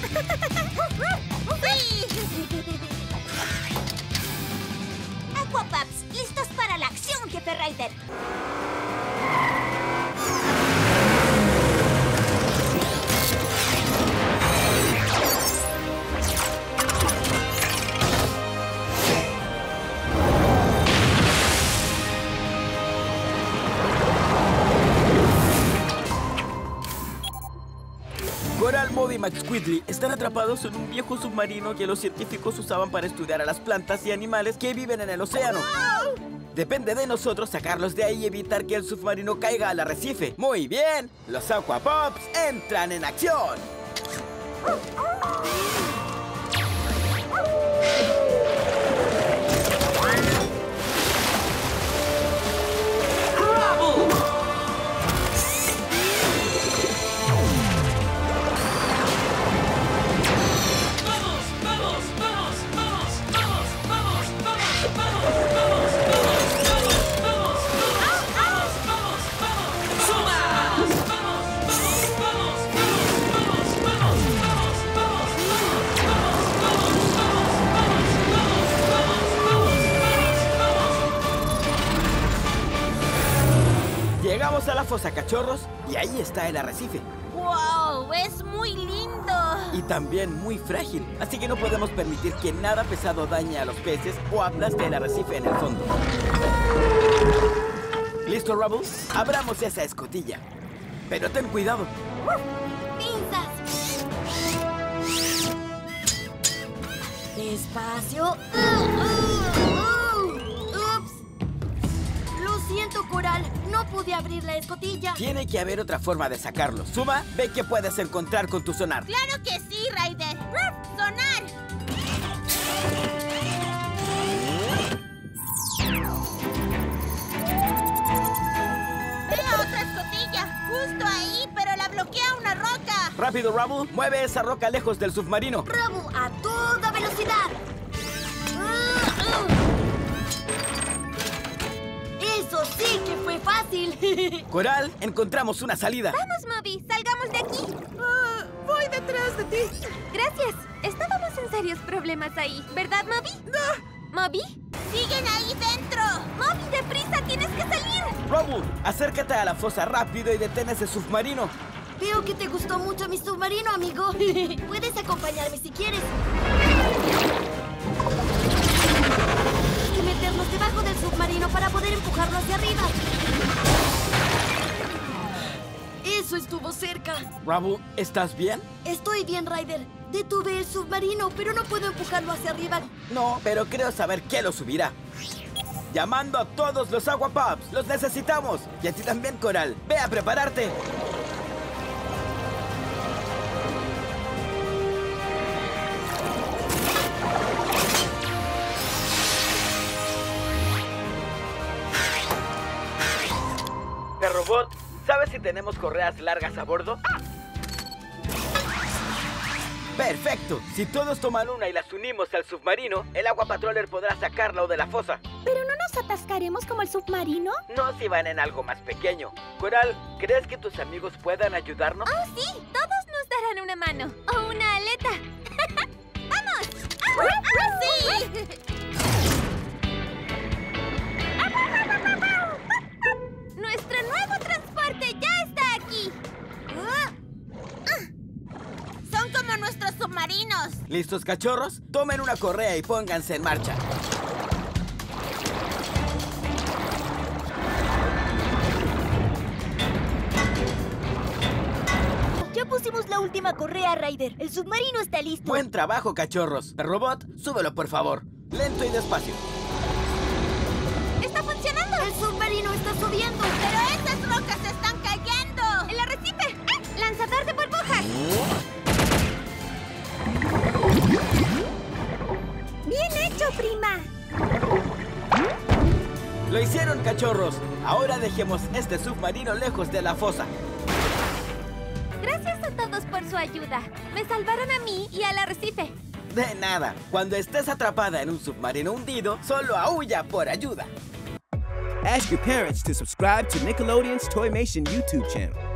¡Sí! Aquapups, listos para la acción, Jefe Ryder. Coral, Moby y McSquidly están atrapados en un viejo submarino que los científicos usaban para estudiar a las plantas y animales que viven en el océano. Depende de nosotros sacarlos de ahí y evitar que el submarino caiga al arrecife. ¡Muy bien! Los Aquapups entran en acción. Llegamos a la fosa, cachorros, y ahí está el arrecife. ¡Wow! ¡Es muy lindo! Y también muy frágil, así que no podemos permitir que nada pesado dañe a los peces o aplaste el arrecife en el fondo. ¿Listo, Rubble? Abramos esa escotilla. Pero ten cuidado. ¡Pinzas! Despacio. ¡Ups! Lo siento, Coral. No pude abrir la escotilla. Tiene que haber otra forma de sacarlo. Suma, ve qué puedes encontrar con tu sonar. ¡Claro que sí, Ryder! ¡Sonar! ¡Veo otra escotilla! Justo ahí, pero la bloquea una roca. Rápido, Rubble, mueve esa roca lejos del submarino. ¡Rubble a toda velocidad! ¡Eso sí que fue fácil! Coral, encontramos una salida. ¡Vamos, Moby! ¡Salgamos de aquí! Voy detrás de ti. Gracias. Estábamos en serios problemas ahí, ¿verdad, Moby? ¡No! ¿Moby? ¡Siguen ahí dentro! ¡Moby, deprisa! ¡Tienes que salir! Rubble, acércate a la fosa rápido y detén ese submarino. Veo que te gustó mucho mi submarino, amigo. Puedes acompañarme si quieres. Hay que meternos debajo del submarino para poder empujarlo hacia arriba. Eso estuvo cerca. Rubble, ¿estás bien? Estoy bien, Ryder. Detuve el submarino, pero no puedo empujarlo hacia arriba. No, pero creo saber qué lo subirá. Llamando a todos los Aquapups. ¡Los necesitamos! Y a ti también, Coral. ¡Ve a prepararte! Perrobot, ¿sabes si tenemos correas largas a bordo? ¡Perfecto! Si todos toman una y las unimos al submarino, el Aqua Patroller podrá sacarlo de la fosa. ¿Pero no nos atascaremos como el submarino? No si van en algo más pequeño. Coral, ¿crees que tus amigos puedan ayudarnos? ¡Oh, sí! Todos nos darán una mano. ¡O una aleta! ¡Vamos! ¡Sí! ¡Nuestro nuevo transporte ya está aquí! ¡Son como nuestros submarinos! ¿Listos, cachorros? Tomen una correa y pónganse en marcha. Ya pusimos la última correa, Ryder. El submarino está listo. Buen trabajo, cachorros. Robot, súbelo, por favor. Lento y despacio. ¡Está funcionando! El submarino está subiendo. ¡Pero esas rocas están cayendo! ¡El arrecife! ¡Lanzador de burbujas! ¡Bien hecho, prima! ¡Lo hicieron, cachorros! Ahora dejemos este submarino lejos de la fosa. Gracias a todos por su ayuda. Me salvaron a mí y al arrecife. De nada. Cuando estés atrapada en un submarino hundido, solo aúlla por ayuda. Ask your parents to subscribe to Nickelodeon's Toymation YouTube channel.